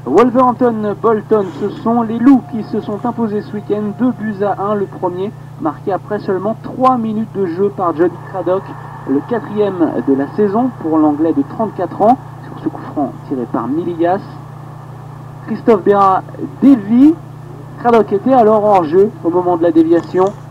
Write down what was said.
Wolverhampton-Bolton, ce sont les Loups qui se sont imposés ce week-end, 2-1, le premier, marqué après seulement 3 minutes de jeu par Johnny Craddock, le 4e de la saison pour l'anglais de 34 ans, sur ce coup franc tiré par Milias. Christophe Berra dévie, Craddock était alors hors jeu au moment de la déviation.